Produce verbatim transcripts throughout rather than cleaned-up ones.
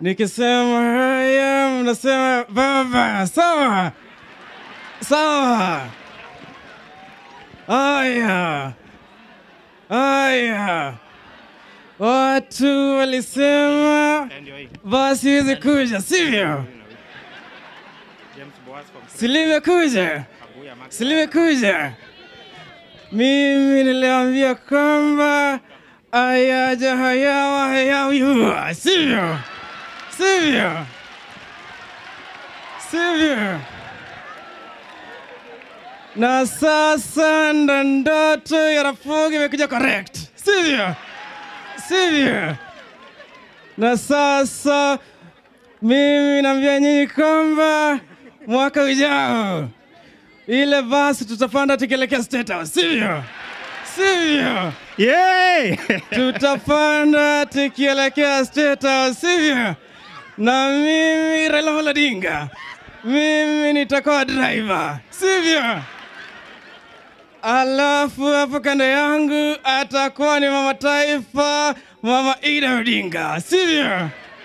Nikisema haya mnasema baba. Sawa. Sawa. Aya. Aya. Watu walisema basi weze kuja, sivyo? Silime kuja. Silime kuja. Mimi niliambia kwamba ayaja hayawa hayawiyua, sivyo? Sivyo? Sivyo? Na sasa ndoto ya Rapogi imekuja correct, sivyo? Sivyo? Na sasa mimi naambia nyinyi kwamba mwaka ujao ile basi tutapanda tukielekea State House, sivyo? Sivyo? Yay! Tutapanda tukielekea State House, sivyo? Na mimi Raila Odinga, mimi nitakuwa driver, sivyo? Alafu hapo kando yangu atakuwa ni mama taifa, mama Ida Odinga, sivyo?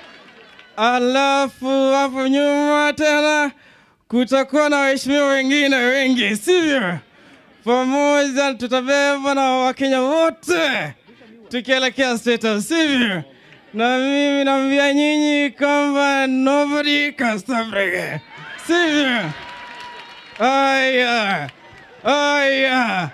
Alafu hapo nyuma tena kutakuwa na waheshimiwa wengine wengi, sivyo? Pamoja tutabeba na Wakenya wote tukielekea State House, sivyo? Na mimi naambia nyinyi kwamba nobody can stop reggae, sivyo? Aya. Aya.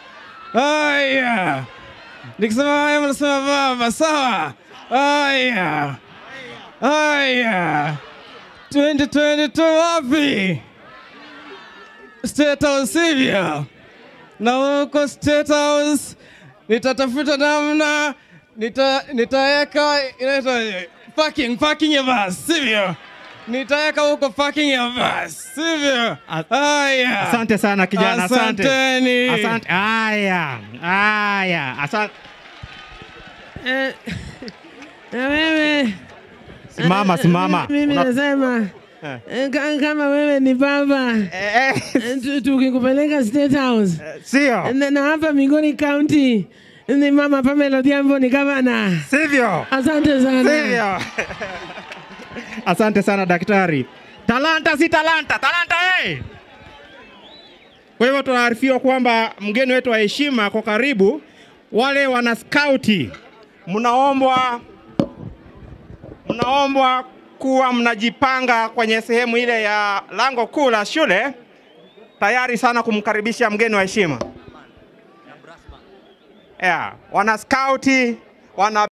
Aya. Nikisema haya mnasema baba, sawa? Aya. Aya. twenty twenty-two wapi? State House, sivyo? Na huko State House nitatafuta namna nita nitaweka inaitwa parking parking ya bus, sivyo? Nitaweka huko parking ya bus, sivyo? Haya. Asante sana kijana, asante. Asanteni. Asante. Haya. Haya. Asante. Eh, na wewe Simama, simama. Mimi nasema kama wewe ni baba, tukikupeleka State House, sio? Na hapa Migori County ni mama Pamela Odhiambo ni gavana, sivyo? Asante sana. Sivyo? Asante sana daktari. Talanta si talanta, talanta eh. Kwa hivyo tunaarifiwa kwamba mgeni wetu wa heshima kwa karibu, wale wana scouti, mnaombwa mnaombwa kuwa mnajipanga kwenye sehemu ile ya lango kuu la shule, tayari sana kumkaribisha mgeni wa heshima. Yeah, wana scouti, wana